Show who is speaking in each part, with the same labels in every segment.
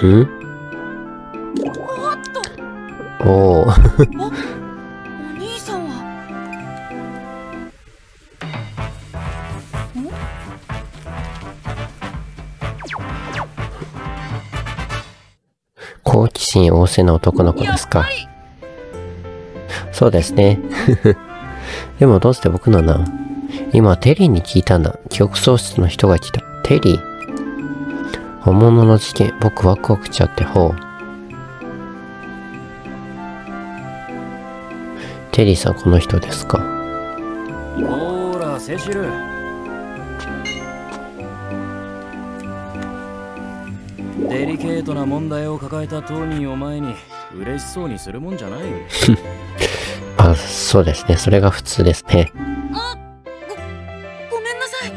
Speaker 1: ん？おお。
Speaker 2: お兄さんは。
Speaker 1: 好奇心旺盛な男の子ですか。そうですね。でもどうして僕の名？今テリーに聞いたんだ。記憶喪失の人が来た。テリー？本物の事件、僕ワクワクしちゃって、ほう。テリーさん、この人ですか。
Speaker 3: ほら、セシル。デリケートな問題を抱えた当人を前に嬉しそうにするもんじゃない。
Speaker 1: あ、そうですね。それが普通ですね。
Speaker 2: ごめんなさい。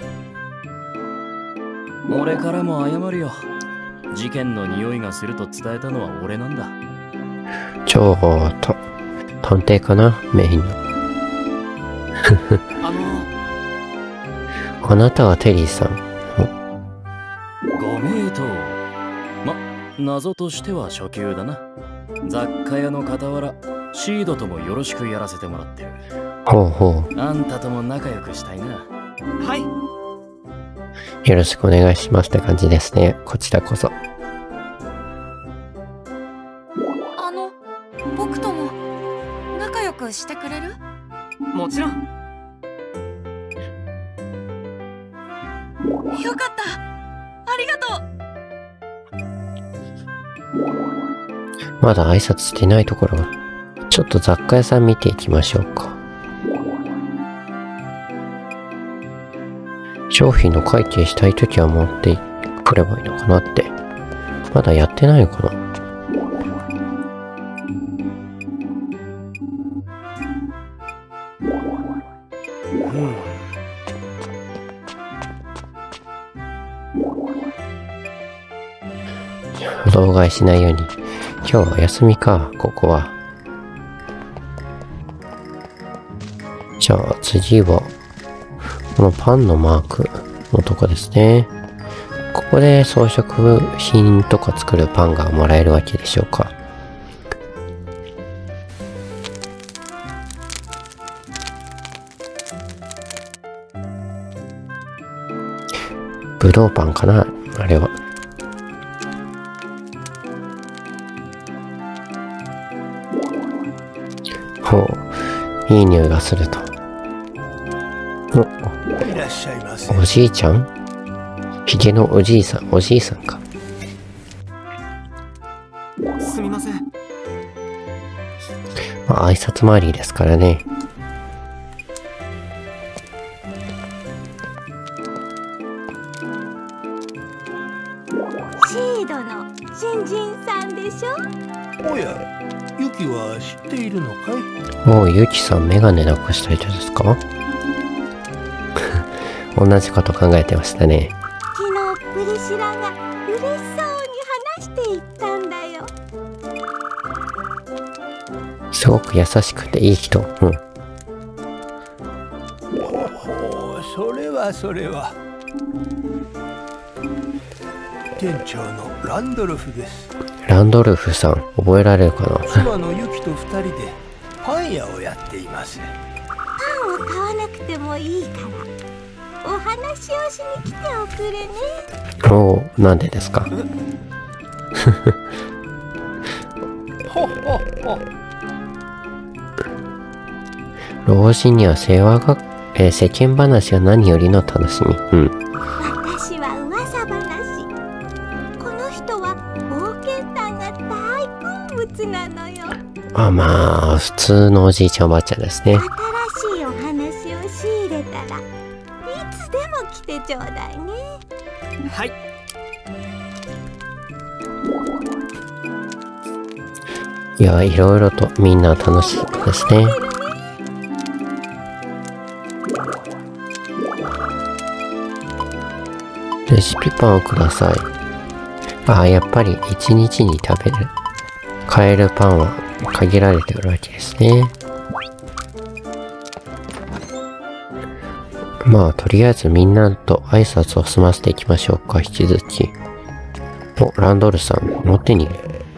Speaker 3: 俺からも謝るよ。事件の匂いがすると伝えたのは俺なんだ。
Speaker 1: ちょっと探偵かな、メインの。あなたはテリーさん。
Speaker 3: ご名答。謎としては初級だな。雑貨屋の傍ら、シードともよろしくやらせてもらってる。
Speaker 1: ほうほう。
Speaker 3: あんたとも仲良くしたいな。
Speaker 2: はい。
Speaker 1: よろしくお願いしますって感じですね。こちらこそ。
Speaker 2: 僕とも仲良くしてくれる？もちろん。よかった。ありがとう。
Speaker 1: まだ挨拶してないところが。ちょっと雑貨屋さん見ていきましょうか。商品の会計したいときは持ってくればいいのかなって。まだやってないのかな。動画しないように。今日はお休みか、ここは。じゃあ次は、このパンのマークのとこですね。ここで装飾品とか作るパンがもらえるわけでしょうか。ぶどうパンかな、あれは。ほう、いい匂いがすると。
Speaker 4: いらっしゃいませ。
Speaker 1: おじいちゃん？ひげのおじいさん、おじいさんか。
Speaker 4: すみません。
Speaker 1: まあ、挨拶回りですからね。
Speaker 5: シードの新人さんでしょ。
Speaker 4: おや、ユキは知っているのかい？
Speaker 1: おう、ゆきさん、メガネなくした人ですか？同じこと考えてましたね。
Speaker 5: 昨日プリシラが嬉しそうに話していったんだよ。
Speaker 1: すごく優しくていい人。うん。
Speaker 4: おお、それはそれは。店長のランドルフです。
Speaker 1: ランドルフさん、覚えられるかな？
Speaker 4: 妻のユキと二人でパン屋をやっています。
Speaker 5: パンを買わなくてもいいからお話をしに来ておくれね。
Speaker 1: おう、なんでですか？
Speaker 4: ほほほ。
Speaker 1: 老人には世間話が何よりの楽しみ。うん。
Speaker 5: 私は噂話。この人は冒険探が大好物なのよ。
Speaker 1: あ、まあ、普通のおじいちゃんおばあちゃんですね。
Speaker 5: 新しいお話を仕入れたらいつでも来てちょうだいね。
Speaker 2: はい。
Speaker 1: いや、いろいろとみんな楽しそうですね。レシピパンをください。ああ、やっぱり一日に食べる。買えるパンは限られてるわけですね。まあ、とりあえずみんなと挨拶を済ませていきましょうか、引き続き。 お、ランドルさん、持ってにいる。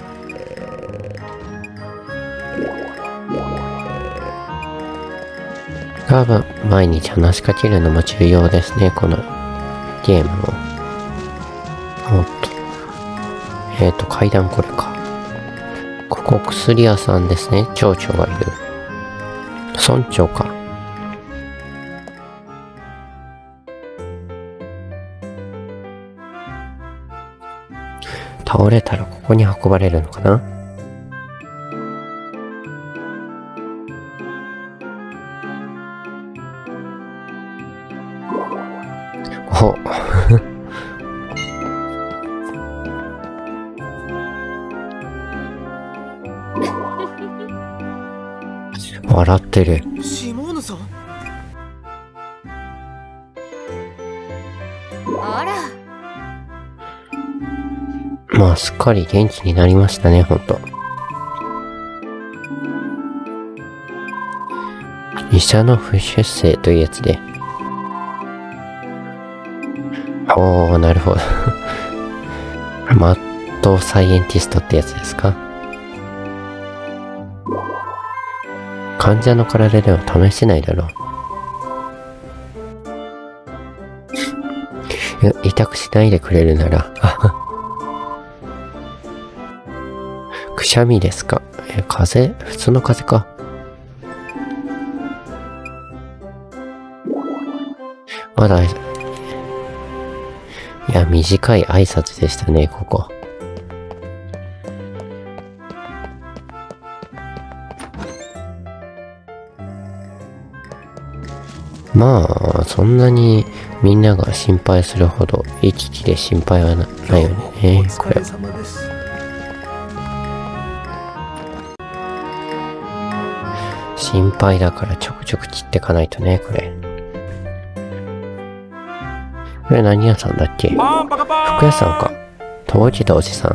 Speaker 1: 多分、毎日話しかけるのも重要ですね、このゲームを。おっと。階段これか。ここ薬屋さんですね。町長がいる。村長か。倒れたらここに運ばれるのかな。お笑ってる。
Speaker 4: シモーヌさん。
Speaker 2: あら、
Speaker 1: まあ、すっかり元気になりましたね、ほんと。医者の不出生というやつで。おー、なるほど。マッドサイエンティストってやつですか。患者の体では試せないだろう。痛くしないでくれるなら。くしゃみですか。風邪？普通の風邪か。まだ、いや、短い挨拶でしたね、ここ。まあ、そんなにみんなが心配するほど、行き来で心配はないよね、これ。心配だからちょくちょく切ってかないとね、これ。これ何屋さんだっけ？服屋さんか。届いたおじさん。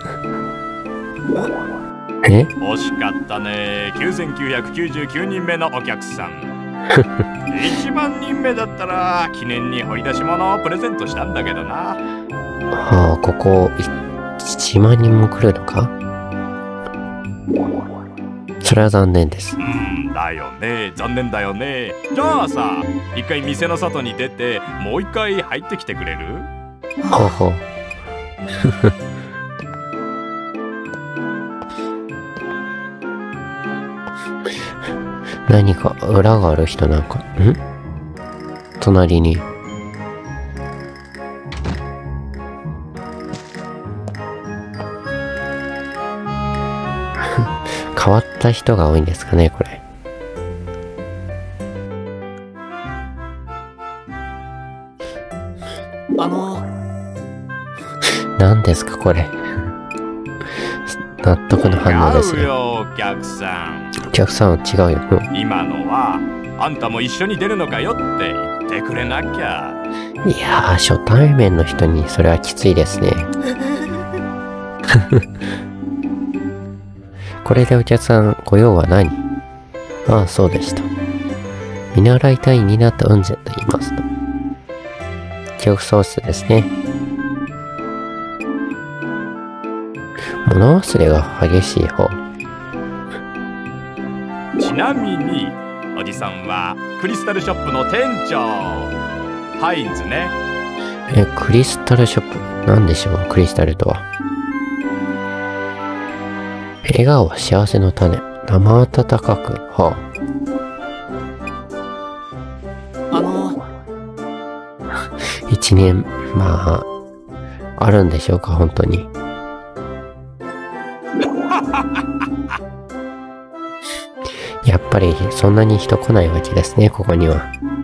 Speaker 1: え？
Speaker 6: 惜しかったね。9999人目のお客さん。1万人目だったら記念に掘り出し物をプレゼントしたんだけどな。
Speaker 1: はあ、ここ1万人も来るのか？それは残念です。
Speaker 6: だよね。残念だよね。じゃあさ、一回店の外に出て、もう一回入ってきてくれる？
Speaker 1: ほうほう。何か裏がある人なんか、隣に。変わった人が多いんですかね、これ。何ですか、これ。納得の反応ですね。
Speaker 6: 違うよ、お客さん。
Speaker 1: お客さんは違うよ。
Speaker 6: 今のは、あんたも一緒に出るのかよって言ってくれなきゃ。
Speaker 1: いやー、初対面の人にそれはきついですね。これでお客さん、ご用は何？ああ、そうでした。見習い隊員になった雲仙と言いますと。記憶喪失ですね。物忘れが激しい方。
Speaker 6: ちなみに、おじさんはクリスタルショップの店長。ハインズね。
Speaker 1: クリスタルショップ。なんでしょう、クリスタルとは。笑顔は幸せの種。生温かく。はあ。一年、まあ、あるんでしょうか、本当に。やっぱり、そんなに人来ないわけですね、ここには。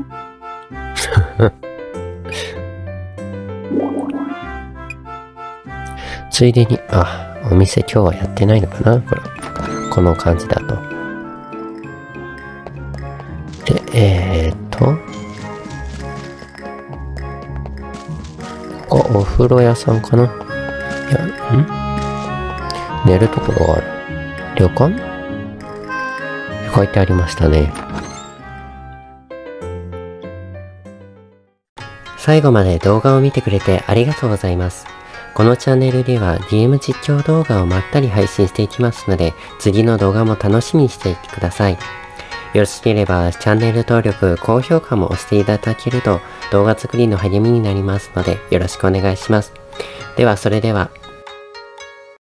Speaker 1: ついでに、お店今日はやってないのかな、この感じだと。で、ここお風呂屋さんかな。いや、寝るところがある。旅館？書いてありましたね。最後まで動画を見てくれてありがとうございます。 このチャンネルでは DM 実況動画をまったり配信していきますので、次の動画も楽しみにしていてください。よろしければチャンネル登録、高評価も押していただけると動画作りの励みになりますのでよろしくお願いします。ではそれでは。